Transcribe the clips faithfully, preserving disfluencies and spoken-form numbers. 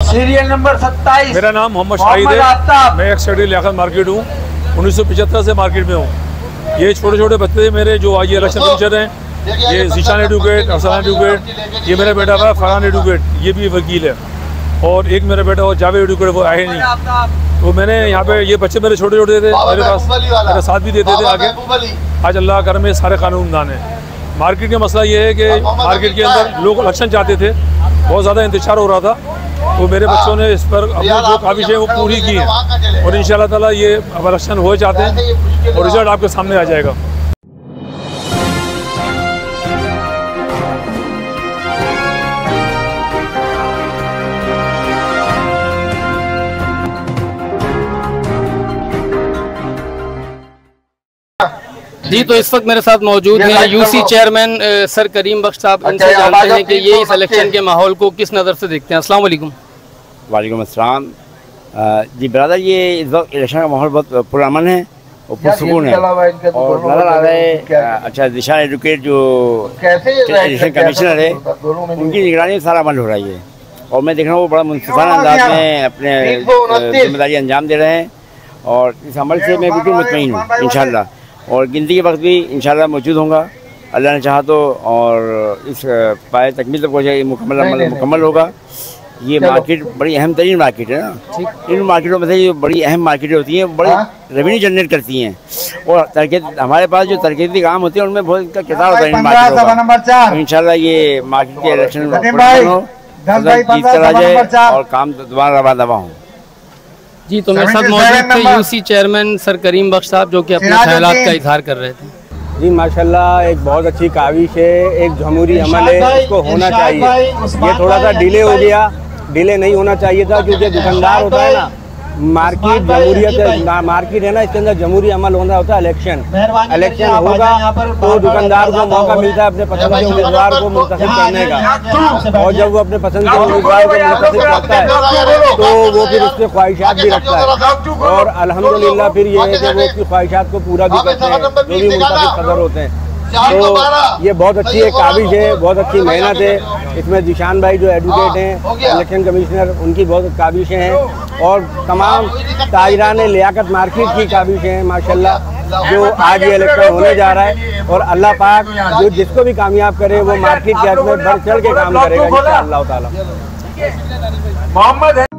Serial number सत्ताईस। मेरा नाम मोहम्मद शाहिद है, मैं एक स्टडी लियाकत मार्केट हूँ, उन्नीस सौ पचहत्तर से मार्केट में हूँ। ये छोटे छोटे बच्चे मेरे जो आज ये इलेक्शन कमीशनर हैं, ये जीशान एडवोकेट, अफसान एडवोकेट, ये मेरा बेटा है फरहान एडवोकेट, ये भी वकील है, और एक मेरा बेटा और जावेद एडवोकेट, वो आए नहीं। तो मैंने यहाँ पे ये बच्चे मेरे छोटे छोटे थे, मेरे पास मेरा साथ भी देते थे आगे। आज अल्लाह करम में सारे कानूनदान हैं। मार्केट का मसला ये है कि मार्केट के अंदर लोग इलेक्शन चाहते थे, बहुत ज़्यादा इंतजार हो रहा था, तो मेरे बच्चों ने इस पर अपनी जो काविशें वो पूरी की हैं, और इंशाअल्लाह ताला ये अब इलेक्शन हो जाते हैं और रिजल्ट आपके सामने आ जाएगा। जी, तो इस वक्त मेरे साथ मौजूद हैं UC chairman sir Karim Bakhsh साहब। इनसे जानते हैं कि ये इस इलेक्शन के माहौल को किस नज़र से देखते हैं। अस्सलाम वालेकुम। वालेकुम अस्सलाम। जी ब्रदर, ये इस वक्त इलेक्शन का माहौल बहुत पुरअमन है और पुरसुकून है, और नजर आ रहा है अच्छा दिशा एडवोकेट जो इलेक्शन कमिश्नर है, उनकी निगरानी में सारा अमल हो रहा है, और मैं देख रहा हूँ वो बड़ा मुनसिफाना अंदाज में अपने जिम्मेदारी अंजाम दे रहे हैं, और इस अमल से मैं बिल्कुल मुतमईन हूँ इंशाअल्लाह। और गिनती के वक्त भी इंशाल्लाह मौजूद होगा अल्लाह ने चाहा तो, और इस पाए तकमील तक पहुँचे मुकम्मल अमल मुकम्मल होगा। ये मार्केट बड़ी अहम तरीन मार्केट है ना, इन मार्केटों में से ये बड़ी अहम मार्केटें होती हैं, बड़ी रेवेन्यू जनरेट करती हैं, और तरक्की हमारे पास जो तरक्की काम होती है उनमें बहुत इसका किरदार होता है इन मार्केटों का। इंशाल्लाह ये मार्केट के इलेक्शन हो, जीत कर आ जाए और काम दोबारा रवा दवा हो। जी, तो मेरे साथ मौजूद थे UC chairman sir Karim Bakhsh साहब, जो कि अपने ख्यालात का इजहार कर रहे थे। जी माशाल्लाह, एक बहुत अच्छी काविश है, एक जमहूरी अमल है, इसको होना चाहिए। ये थोड़ा सा डिले हो गया, डिले नहीं होना चाहिए था, क्योंकि दुकानदार होता है ना, मार्केट जमहूरियत मार्केट है ना, इसके अंदर जमहूरी अमल होना होता है। इलेक्शन इलेक्शन होगा तो दुकानदार को मौका मिलता है अपने पसंद के उम्मीदवार को मुंतखब करने का, और जब वो अपने पसंद के उम्मीदवार को मुंतखब करता है तो वो फिर उसके ख्वाहिशात भी रखता है, और अल्हम्दुलिल्लाह फिर ये है कि वो उसकी ख्वाहिशात को पूरा भी करते हैं जो भी मुंतखब सदर होते हैं। तो ये बहुत अच्छी एक काविश है, बहुत अच्छी मेहनत है। इसमें जीशान भाई जो एडवोकेट हैं, इलेक्शन कमिश्नर, उनकी बहुत काविशें हैं, और तमाम ताजरान लियाकत मार्केट की काविशें हैं माशाल्लाह, जो आज ये इलेक्शन होने जा रहा है। और अल्लाह पाक जो जिसको भी कामयाब करे वो मार्केट के हक में बढ़ चढ़ के काम करेगा इंशाअल्लाह ताला। मोहम्मद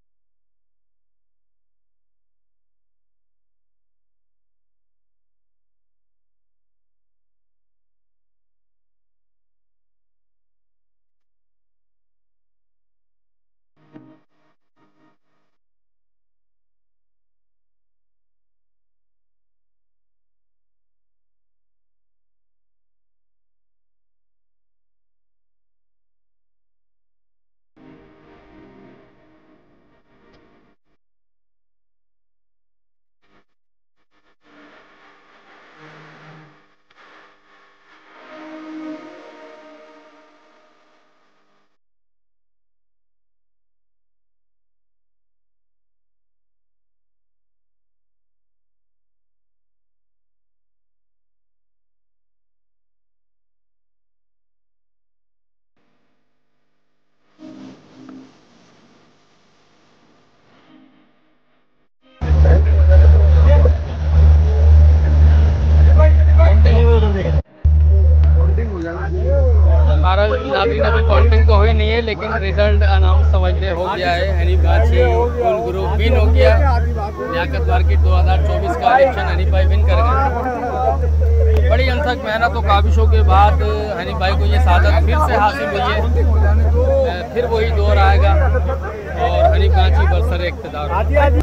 हमारा नाज़रीन अभी काउंटिंग तो हुई नहीं है, लेकिन रिजल्ट अनाउंस समझ ले हो गया है। हनीफ गाची फुल ग्रुप विन हो गया। लियाकत मार्केट दो हज़ार चौबीस का इलेक्शन हनीफ भाई विन कर गए। बड़ी अनथक मेहनत और काविशों के बाद हनीफ भाई को ये सादत फिर से हासिल हुई है, फिर वही दौर आएगा और हनीफ गाची बरसर इक़्तिदार।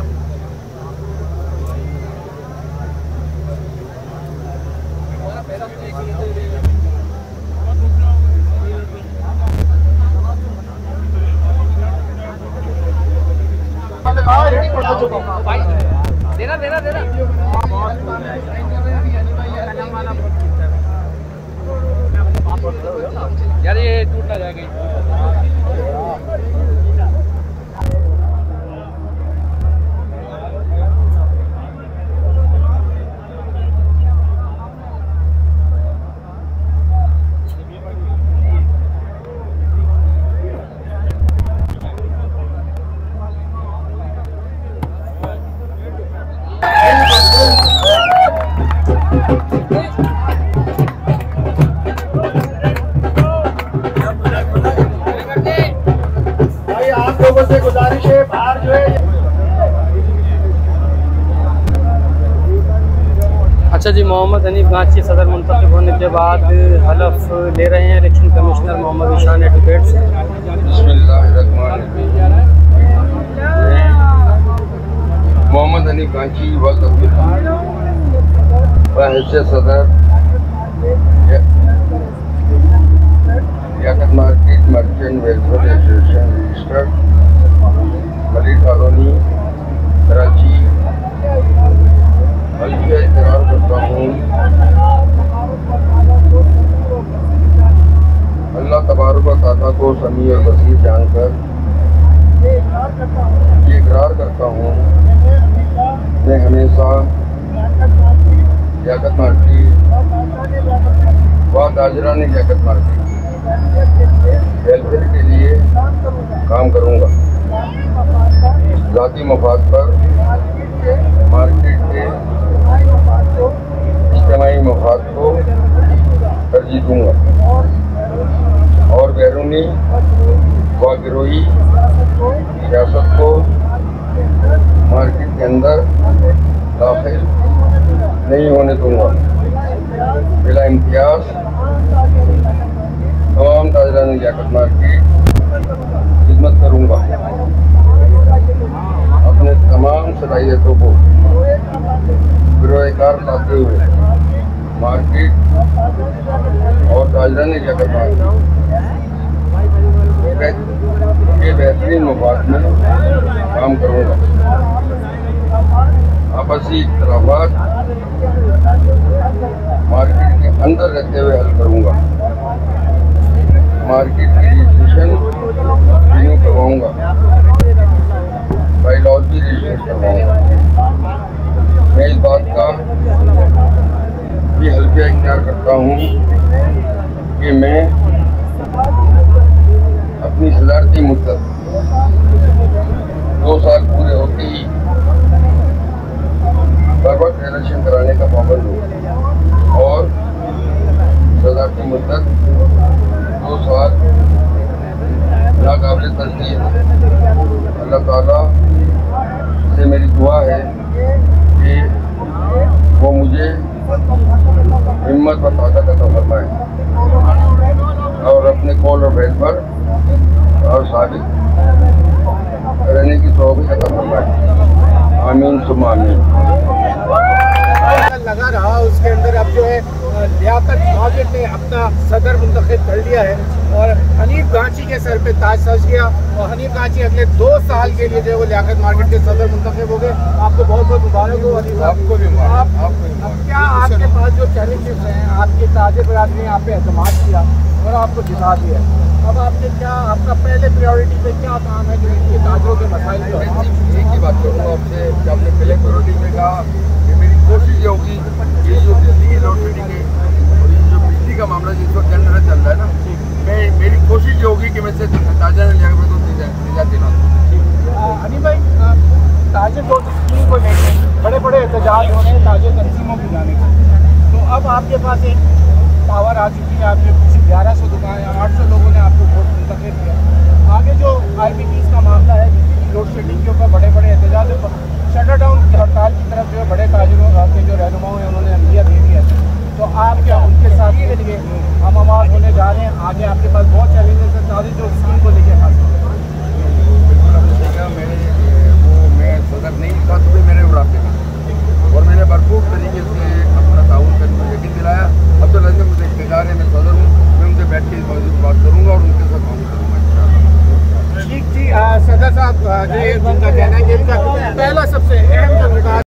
देना देना देना यार, ये टूट ना जाएगा। भाई आप लोगों से गुजारिश है, बाहर जो है। अच्छा जी, मोहम्मद हनीफ गांची सदर मुंतखब होने के बाद हलफ ले रहे हैं election commissioner Mohammad Ishan advocates. Mohammad Hanif Ganchi वक्त हैसियत सदर Liaquat market merchant welfare association registered Malik colony Karachi हल्फिया इकरार करता हूँ अल्लाह तबारक व तआला को समी और बसीर जानकर ये इकरार करता हूँ मैं हमेशा लियाकत मार्केट व ताजरानी लियाकत मार्केट वेलफेयर के लिए काम करूँगा। ज़ाती मफाद पर मार्केट के इज्तिमाई मफाद को तरजीह दूँगा और बैरूनी व गिरोही सियासत को मार्केट के अंदर दाखिल नहीं होने दूँगा। बिला इम्तियाज तमाम ताजरानी लियाकत मार्केट खिदमत करूँगा। अपने तमाम सलाहियतों को बिरोकार लाते हुए मार्केट और ताजरानी लियाकत मार्केट के बेहतरीन मफाद में काम करूँगा। आपसी इख्तिलाफात मार्केट के अंदर रहते हुए हल करूँगा। मार्केट की रजिस्ट्रेशन रिन्यू करवाऊँगा, बायोलॉजी रजिस्ट्रेशन करवाऊँगा। मैं इस बात का भी हल्फिया इख्तियार करता हूँ कि मैं अपनी सदारती मुद्दत दो साल पूरे होते ही बर वक्त इलेक्शन कराने का पाबंद हूँ और सदारती मुद्दत दो साल नाकाबिल तस्दीक। अल्लाह ताला से मेरी दुआ है कि वो मुझे हिम्मत व ताकत अता फरमाए और अपने कौल और बैत पर और साबित रहने की तौफीक अता फरमाए। आमीन सुम्मा आमीन। लगा रहा उसके अंदर अब जो है लियाकत मार्केट ने अपना सदर मुंतखब कर लिया है और हनीफ गांची के सर पे ताज सज गया और हनीफ गांची अगले दो साल के लिए जो है वो लियाकत मार्केट के सदर मुंतखब हो गए। आपको बहुत बहुत मुबारक हो हनीफ। आपको भी आप अब क्या आपके पास जो चैलेंजेस हैं, आपके ताजे बरादरी ने आप पे एतमाद किया और आपको जिता दिया, अब आपने क्या आपका पहले प्रायोरिटी पे क्या काम है जो इनके ताजरों के मसाइल जो है? एक ही बात करूँगा आपसे कि आपने पहले प्रायोरिटी में कहा कि मेरी कोशिश ये होगी ये जो बिजली की लोड शेडिंग है और ये जो बिजली का मामला जिस वक्त जनरेटर चल रहा है ना, मैं मेरी कोशिश ये होगी कि मैं से ताजा ने लिया तो निजात दिला दूँ। हनीफ भाई, ताजे दो स्कीम को लेकर बड़े बड़े एहतजाज हो रहे हैं ताजे तंजीमों की जाने के, तो अब आपके पास एक पावर आ चुकी है, आपके कुछ ग्यारह सौ दुकान आठ सौ लोगों ने आपको वोट मुंतखब किया। आगे जो आई पी पीस का मामला है, बिजली की लोड शेडिंग के ऊपर बड़े बड़े एहतजाज, शटर डाउन की हड़ताल की तरफ जो है बड़े ताजरों के जो रहनुमाओं हैं उन्होंने अंदिया दे दिया है, तो आप क्या उनके साथ के लिए हम आवाज़ होने जा रहे हैं? आगे आपके पास बहुत चैलेंजेस हैं ताज़ी जो स्कीम को लेकर खास मैंने वो मैं सदर नहीं था तो भी मेरे उड़ाते थे और मैंने भरपूर तरीके से अपना ताउन करने को यकीन दिलाया। अब तो लंदन मुझे इख्तियार है, मैं सदर हूँ, मैं उनसे बैठ के बात करूँगा और उनके साथ काम करूँगा। ठीक जी, सदर साहब, ये उनका कहना है कि इनका पहला सबसे अहम जो